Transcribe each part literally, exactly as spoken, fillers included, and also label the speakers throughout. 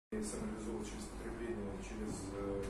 Speaker 1: самореализовывал через потребление, через э,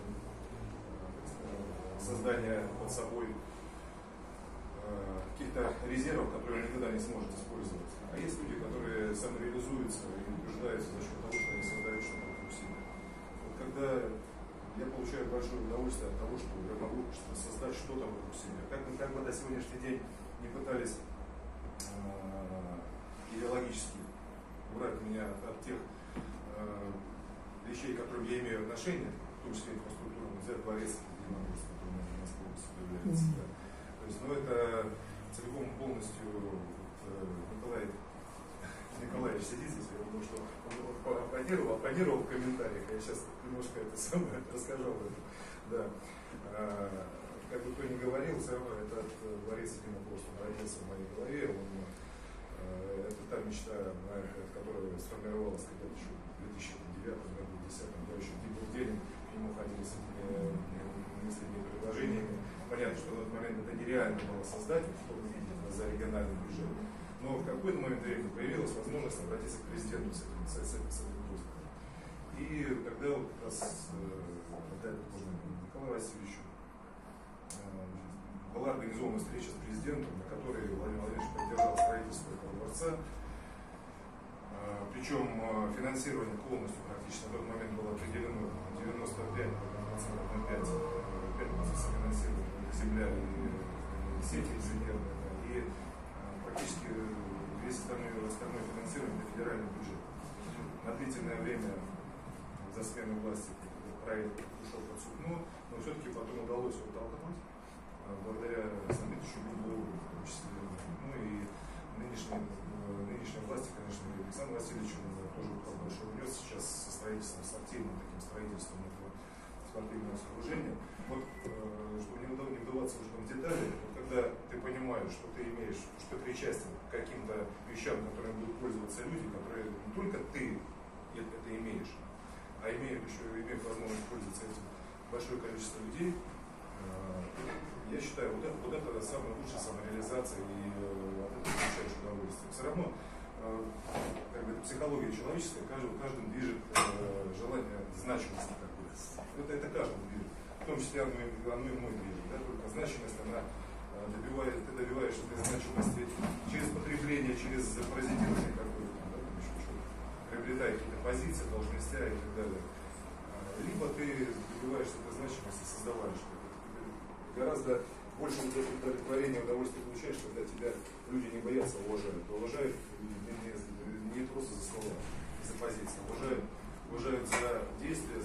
Speaker 1: создание под собой э, каких-то резервов, которые он никогда не сможет использовать. А есть люди, которые самореализуются и утверждаются за счет того, что они создают что-то вокруг себя. Вот когда я получаю большое удовольствие от того, что я могу создать что-то вокруг себя. Как бы, как бы на сегодняшний день не пытались э, идеологически убрать меня от, от тех э, вещей, к которым я имею отношение, в том числе инфраструктуру, взять дворец, где который у нас полностью появляется. Да. То есть, ну, это целиком полностью вот, Николай Николаевич сидит здесь, я думаю, что он оппонировал, оппонировал в комментариях, я сейчас немножко это самое расскажу об этом. Да. А, как бы кто ни говорил, все равно этот дворец, видимо, просто родился в моей голове, он, а, это та мечта, которая сформировалась когда-то еще в две тысячи девятом году, две тысячи десятом, когда еще был день, к нему ходили с этими мыслями и предложениями. Понятно, что в этот момент это нереально было создать в том виде за региональный бюджет. Но в какой-то момент времени появилась возможность обратиться к президенту с этим, с, с, с этим просьбой. И тогда вот как раз отдать должен Николаю Васильевичу была организована встреча с президентом, на которой Владимир Владимирович поддержал строительство этого дворца. Причем финансирование полностью практически на тот момент было определено девяносто пять процентов на пять процентов софинансирования, земля и сети инженерные, и практически весь остальной, остальное финансирование это федеральный бюджет. На длительное время за смену власти этот проект ушел под сукно, но все-таки потом удалось его толкнуть, благодаря Санкт-Петербургу, Гуглу, в том числе, ну и нынешней, нынешней власти, конечно, и Александр Васильевич тоже большой внес сейчас со строительством, с активным таким строительством этого спортивного сооружения. Вот, чтобы не вдаваться уже в детали, вот когда ты понимаешь, что ты имеешь, что ты причастен к каким-то вещам, которыми будут пользоваться люди, которые не только ты это имеешь, а имеют еще имеют возможность пользоваться этим большое количество людей, я считаю, вот это, вот это самая лучшая самореализация и от этого получаешь удовольствие. Все равно как бы, психология человеческая, каждым, каждым движет э, желание значимости какой-то. Это, это каждым движет. В том числе оно, оно и мой движет. Да? Только значимость, она добивает, ты добиваешься этой значимости через потребление, через паразитирование какое-то, да, там еще что-то, приобретая какие-то позиции, должности и так далее. Либо ты добиваешься этой значимости, создаваешь что-то. Гораздо больше удовлетворения, удовольствия получаешь, когда тебя люди не боятся, уважают. Уважают не, не, не просто за слова, за позиции, уважают, уважают за действия,